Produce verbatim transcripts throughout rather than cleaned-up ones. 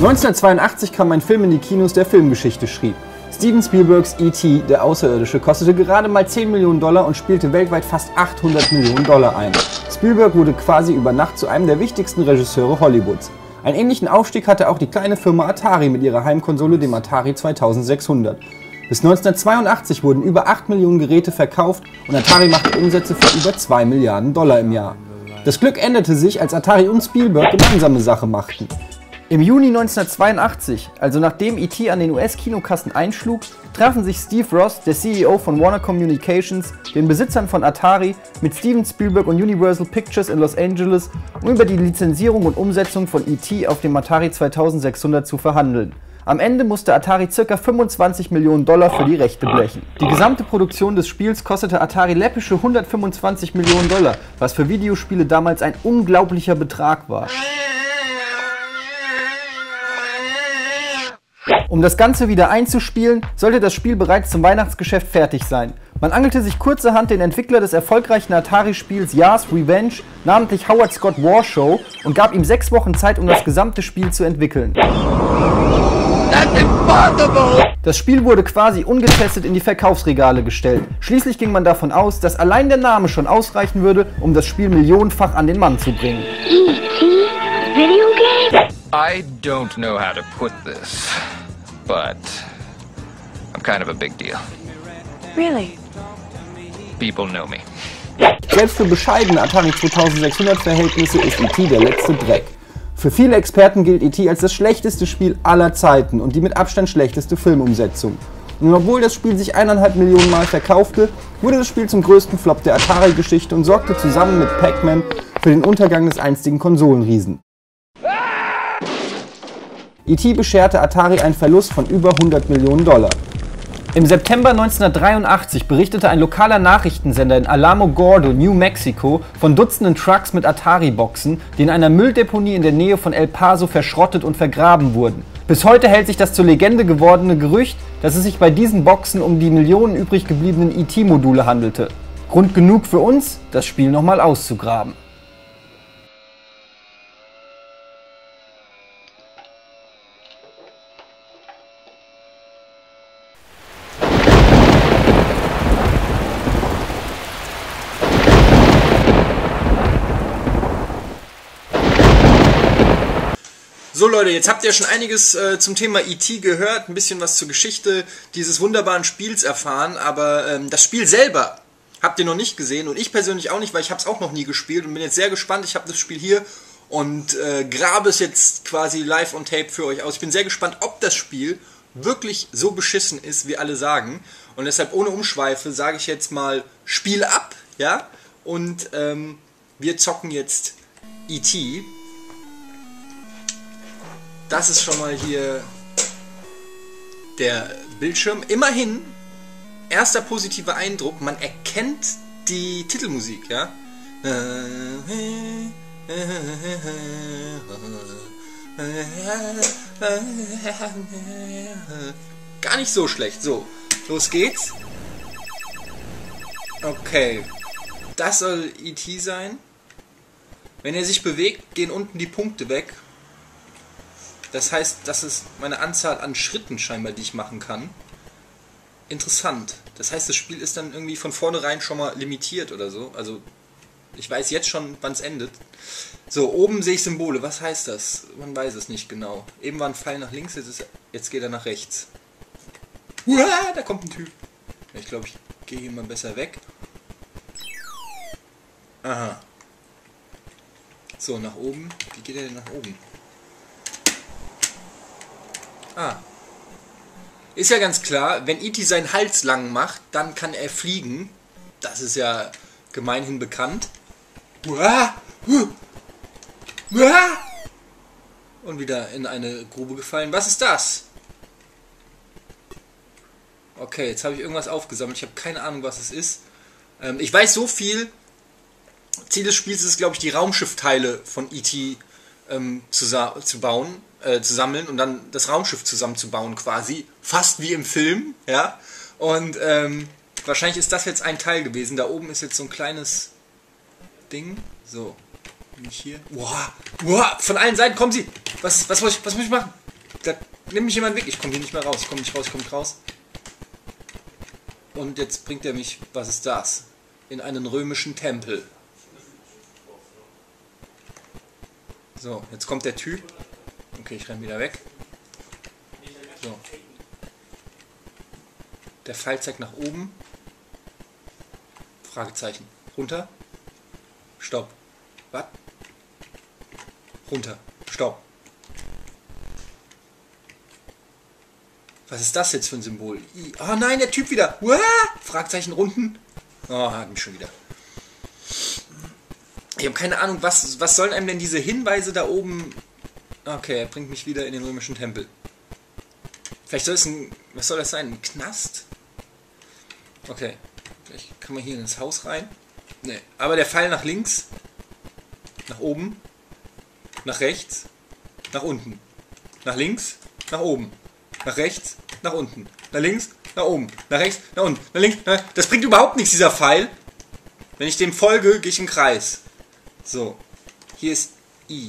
neunzehnhundertzweiundachtzig kam ein Film in die Kinos, der Filmgeschichte schrieb. Steven Spielbergs E T, der Außerirdische, kostete gerade mal zehn Millionen Dollar und spielte weltweit fast achthundert Millionen Dollar ein. Spielberg wurde quasi über Nacht zu einem der wichtigsten Regisseure Hollywoods. Einen ähnlichen Aufstieg hatte auch die kleine Firma Atari mit ihrer Heimkonsole, dem Atari zweitausendsechshundert. Bis neunzehnhundertzweiundachtzig wurden über acht Millionen Geräte verkauft und Atari machte Umsätze von über zwei Milliarden Dollar im Jahr. Das Glück änderte sich, als Atari und Spielberg gemeinsame Sache machten. Im Juni neunzehnhundertzweiundachtzig, also nachdem E T an den U S-Kinokassen einschlug, trafen sich Steve Ross, der C E O von Warner Communications, den Besitzern von Atari, mit Steven Spielberg und Universal Pictures in Los Angeles, um über die Lizenzierung und Umsetzung von E T auf dem Atari zweitausendsechshundert zu verhandeln. Am Ende musste Atari ca. fünfundzwanzig Millionen Dollar für die Rechte blechen. Die gesamte Produktion des Spiels kostete Atari läppische hundertfünfundzwanzig Millionen Dollar, was für Videospiele damals ein unglaublicher Betrag war. Um das Ganze wieder einzuspielen, sollte das Spiel bereits zum Weihnachtsgeschäft fertig sein. Man angelte sich kurzerhand den Entwickler des erfolgreichen Atari-Spiels Yars' Revenge, namentlich Howard Scott Warshow, und gab ihm sechs Wochen Zeit, um das gesamte Spiel zu entwickeln. Das Spiel wurde quasi ungetestet in die Verkaufsregale gestellt. Schließlich ging man davon aus, dass allein der Name schon ausreichen würde, um das Spiel millionenfach an den Mann zu bringen. E T Video Game? I don't know how to put this, but I'm kind of a big deal. Really? People know me. Selbst für bescheidene Atari zweitausendsechshundert Verhältnisse ist E T der letzte Dreck. Für viele Experten gilt E T als das schlechteste Spiel aller Zeiten und die mit Abstand schlechteste Filmumsetzung. Und obwohl das Spiel sich eineinhalb Millionen Mal verkaufte, wurde das Spiel zum größten Flop der Atari-Geschichte und sorgte zusammen mit Pac-Man für den Untergang des einstigen Konsolenriesen. E T bescherte Atari einen Verlust von über hundert Millionen Dollar. Im September neunzehnhundertdreiundachtzig berichtete ein lokaler Nachrichtensender in Alamogordo, New Mexico, von Dutzenden Trucks mit Atari-Boxen, die in einer Mülldeponie in der Nähe von El Paso verschrottet und vergraben wurden. Bis heute hält sich das zur Legende gewordene Gerücht, dass es sich bei diesen Boxen um die Millionen übrig gebliebenen E T-Module handelte. Grund genug für uns, das Spiel nochmal auszugraben. So Leute, jetzt habt ihr schon einiges äh, zum Thema E T gehört, ein bisschen was zur Geschichte dieses wunderbaren Spiels erfahren, aber ähm, das Spiel selber habt ihr noch nicht gesehen und ich persönlich auch nicht, weil ich habe es auch noch nie gespielt und bin jetzt sehr gespannt. Ich habe das Spiel hier und äh, grabe es jetzt quasi live on tape für euch aus. Ich bin sehr gespannt, ob das Spiel wirklich so beschissen ist, wie alle sagen, und deshalb ohne Umschweife sage ich jetzt mal Spiel ab, ja, und ähm, wir zocken jetzt E T. Das ist schon mal hier der Bildschirm. Immerhin, erster positiver Eindruck, man erkennt die Titelmusik, ja. Gar nicht so schlecht. So, los geht's. Okay, das soll E T sein. Wenn er sich bewegt, gehen unten die Punkte weg. Das heißt, das ist meine Anzahl an Schritten scheinbar, die ich machen kann. Interessant. Das heißt, das Spiel ist dann irgendwie von vornherein schon mal limitiert oder so. Also, ich weiß jetzt schon, wann es endet. So, oben sehe ich Symbole. Was heißt das? Man weiß es nicht genau. Eben war ein Pfeil nach links, jetzt, ist, jetzt geht er nach rechts. Uah, da kommt ein Typ. Ich glaube, ich gehe hier mal besser weg. Aha. So, nach oben. Wie geht er denn nach oben? Ah. Ist ja ganz klar, wenn E T seinen Hals lang macht, dann kann er fliegen. Das ist ja gemeinhin bekannt. Und wieder in eine Grube gefallen. Was ist das? Okay, jetzt habe ich irgendwas aufgesammelt. Ich habe keine Ahnung, was es ist. Ähm, ich weiß so viel. Ziel des Spiels ist, glaube ich, die Raumschiffteile von E T ähm, zu, zu bauen. Äh, zu sammeln und dann das Raumschiff zusammenzubauen quasi, fast wie im Film, ja, und ähm, wahrscheinlich ist das jetzt ein Teil gewesen. Da oben ist jetzt so ein kleines Ding, so, bin ich hier, wow, wow, von allen Seiten kommen sie, was, was, muss ich, was muss ich machen, da nimmt mich jemand weg. Ich komme hier nicht mehr raus. Ich komme nicht raus, ich komme nicht raus. Und jetzt bringt er mich, was ist das? In einen römischen Tempel. So, jetzt kommt der Typ. Okay, ich renne wieder weg. So. Der Pfeil zeigt nach oben. Fragezeichen. Runter. Stopp. Was? Runter. Stopp. Was ist das jetzt für ein Symbol? Oh nein, der Typ wieder. Uah! Fragezeichen unten. Oh, hat mich schon wieder. Ich habe keine Ahnung, was, was sollen einem denn diese Hinweise da oben... Okay, er bringt mich wieder in den römischen Tempel. Vielleicht soll es ein... Was soll das sein? Ein Knast? Okay. Vielleicht kann man hier ins Haus rein. Nee. Aber der Pfeil nach links. Nach oben. Nach rechts. Nach unten. Nach links. Nach oben. Nach rechts, nach unten. Nach links, nach oben. Nach rechts, nach unten. Nach links, nach... Das bringt überhaupt nichts, dieser Pfeil. Wenn ich dem folge, gehe ich im Kreis. So. Hier ist I.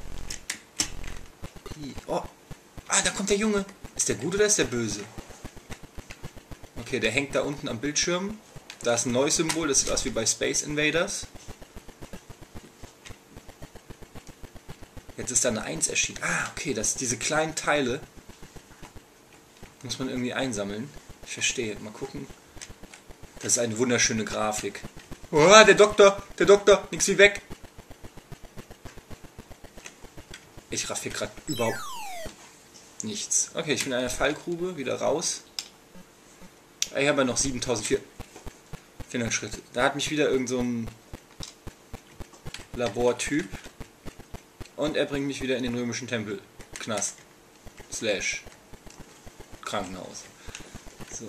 I. Oh. Ah, da kommt der Junge. Ist der gut oder ist der böse? Okay, der hängt da unten am Bildschirm. Da ist ein neues Symbol. Das sieht aus wie bei Space Invaders. Jetzt ist da eine eins erschienen. Ah, okay, das diese kleinen Teile... Muss man irgendwie einsammeln. Ich verstehe. Mal gucken. Das ist eine wunderschöne Grafik. Oh, der Doktor! Der Doktor! Nix wie weg! Ich raff hier gerade überhaupt nichts. Okay, ich bin in einer Fallgrube. Wieder raus. Ich habe ja noch siebentausendvierhundert Schritte. Da hat mich wieder irgend so ein Labortyp. Und er bringt mich wieder in den römischen Tempel. Knast. Slash. Krankenhaus. So.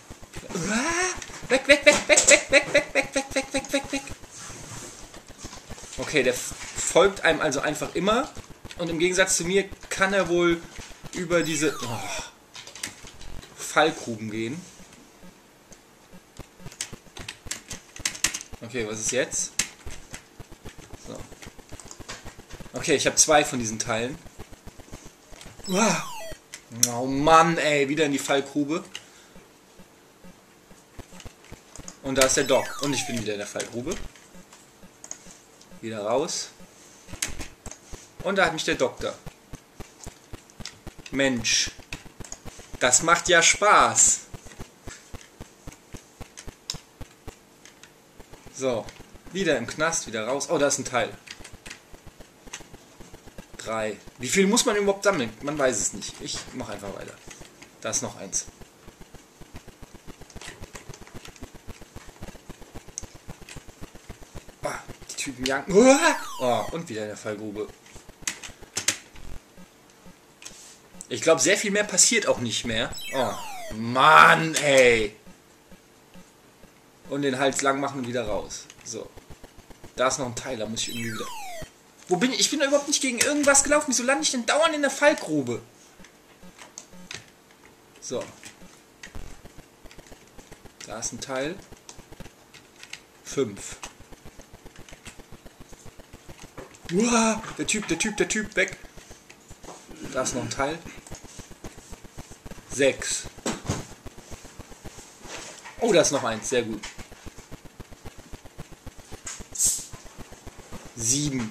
Weg, weg, weg, weg, weg, weg, weg, weg, weg, weg, weg, weg, weg. Okay, der folgt einem also einfach immer. Und im Gegensatz zu mir kann er wohl über diese oh, Fallgruben gehen. Okay, was ist jetzt? So. Okay, ich habe zwei von diesen Teilen. Wow. Oh Mann, ey, wieder in die Fallgrube. Und da ist der Doc. Und ich bin wieder in der Fallgrube. Wieder raus. Und da hat mich der Doktor. Mensch. Das macht ja Spaß. So. Wieder im Knast, wieder raus. Oh, da ist ein Teil. Drei. Wie viel muss man überhaupt sammeln? Man weiß es nicht. Ich mache einfach weiter. Da ist noch eins. Ah, die Typen jagen. Oh, und wieder in der Fallgrube. Ich glaube, sehr viel mehr passiert auch nicht mehr. Oh, Mann, ey. Und den Hals lang machen und wieder raus. So. Da ist noch ein Teil, da muss ich irgendwie wieder... Wo bin ich? Ich bin da überhaupt nicht gegen irgendwas gelaufen. Wieso lande ich denn dauernd in der Fallgrube? So. Da ist ein Teil. Fünf. Uah, der Typ, der Typ, der Typ, weg. Da ist noch ein Teil. Sechs. Oh, da ist noch eins. Sehr gut. Sieben.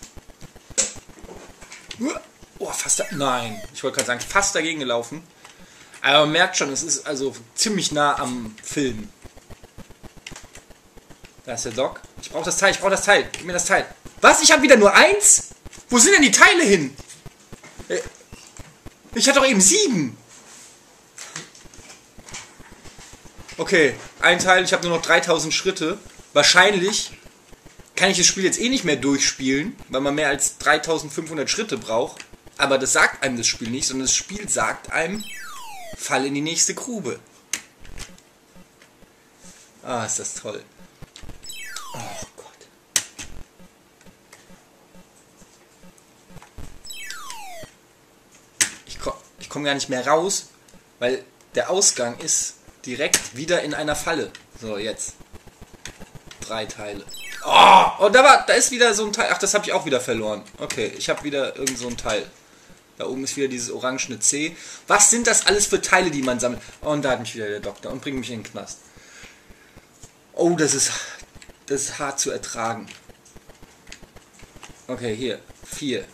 Oh, fast da, nein, ich wollte gerade sagen, fast dagegen gelaufen. Aber man merkt schon, es ist also ziemlich nah am Film. Da ist der Doc. Ich brauche das Teil, ich brauche das Teil. Gib mir das Teil. Was? Ich habe wieder nur eins? Wo sind denn die Teile hin? Ich hatte doch eben sieben. Okay, ein Teil, ich habe nur noch dreitausend Schritte. Wahrscheinlich kann ich das Spiel jetzt eh nicht mehr durchspielen, weil man mehr als dreitausendfünfhundert Schritte braucht. Aber das sagt einem das Spiel nicht, sondern das Spiel sagt einem, fall in die nächste Grube. Ah, ist das toll. Oh Gott. Ich komme ich komm gar nicht mehr raus, weil der Ausgang ist direkt wieder in einer Falle. So, jetzt. Drei Teile. Oh, und da war, da ist wieder so ein Teil. Ach, das habe ich auch wieder verloren. Okay, ich habe wieder irgend so ein Teil. Da oben ist wieder dieses orangene C. Was sind das alles für Teile, die man sammelt? Oh, und da hat mich wieder der Doktor und bringt mich in den Knast. Oh, das ist, das ist hart zu ertragen. Okay, hier. Vier.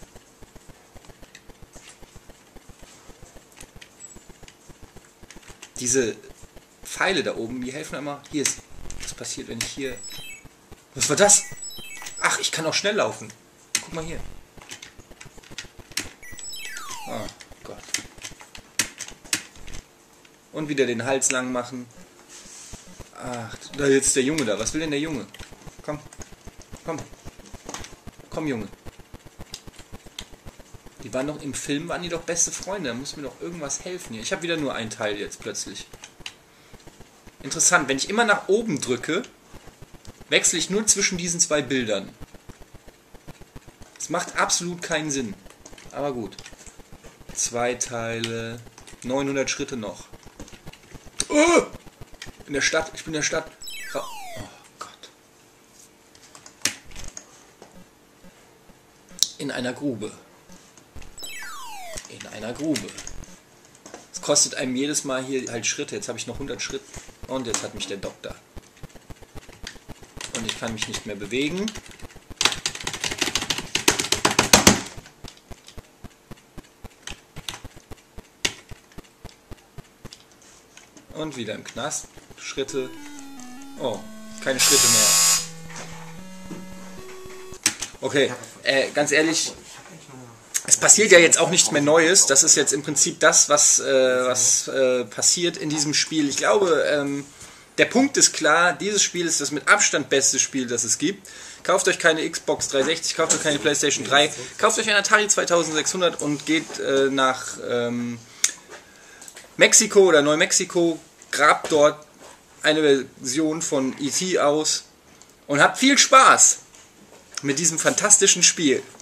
Diese Pfeile da oben, die helfen immer. Hier ist... Was passiert, wenn ich hier... Was war das? Ach, ich kann auch schnell laufen. Guck mal hier. Oh Gott. Und wieder den Hals lang machen. Ach, da jetzt der Junge da. Was will denn der Junge? Komm. Komm. Komm, Junge. Die waren doch im Film, waren die doch beste Freunde. Da muss mir doch irgendwas helfen hier. Ich habe wieder nur ein Teil jetzt plötzlich. Interessant, wenn ich immer nach oben drücke, wechsle ich nur zwischen diesen zwei Bildern. Das macht absolut keinen Sinn. Aber gut. Zwei Teile. neunhundert Schritte noch. Oh! In der Stadt. Ich bin in der Stadt. Oh Gott. In einer Grube. In einer Grube. Es kostet einem jedes Mal hier halt Schritte. Jetzt habe ich noch hundert Schritte. Und jetzt hat mich der Doktor. Und ich kann mich nicht mehr bewegen. Und wieder im Knast. Schritte. Oh, keine Schritte mehr. Okay, äh, ganz ehrlich, es passiert ja jetzt auch nichts mehr Neues. Das ist jetzt im Prinzip das, was, äh, was äh, passiert in diesem Spiel. Ich glaube, ähm, der Punkt ist klar, dieses Spiel ist das mit Abstand beste Spiel, das es gibt. Kauft euch keine Xbox dreihundertsechzig, kauft euch keine PlayStation drei, kauft euch ein Atari zweitausendsechshundert und geht äh, nach ähm, Mexiko oder Neumexiko, grabt dort eine Version von E T aus und habt viel Spaß mit diesem fantastischen Spiel.